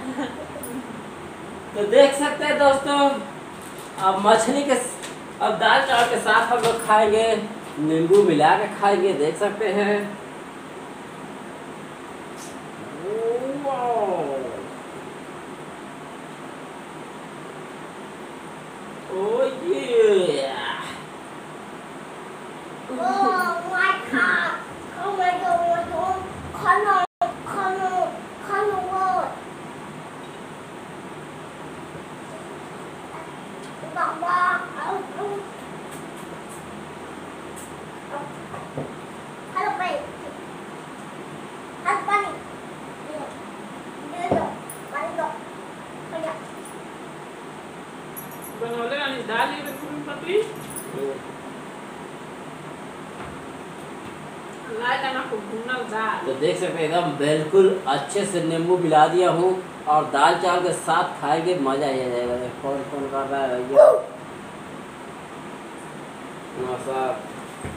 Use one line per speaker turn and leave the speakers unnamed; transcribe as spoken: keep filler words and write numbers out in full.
तो देख सकते हैं दोस्तों, अब मछली के अब दाल चावल के साथ हम लोग खाएंगे, नींबू मिला के खाएंगे, देख सकते हैं। Oh yeah!
Oh my god! Oh my god! Oh my god! Color, color, color. Baba, oh, oh. Hello, babe. Hello, bunny. Dito, bunny dito. Kaya.
बनवले आणि डाल ये बिल्कुल पतली लाल ना को भुना दाल।
तो देख सकते हैं एकदम बिल्कुल अच्छे से नींबू मिला दिया हूँ और दाल चावल के साथ खाएंगे, मजा आ जाएगा। कौन कौन कर रहा है भैया?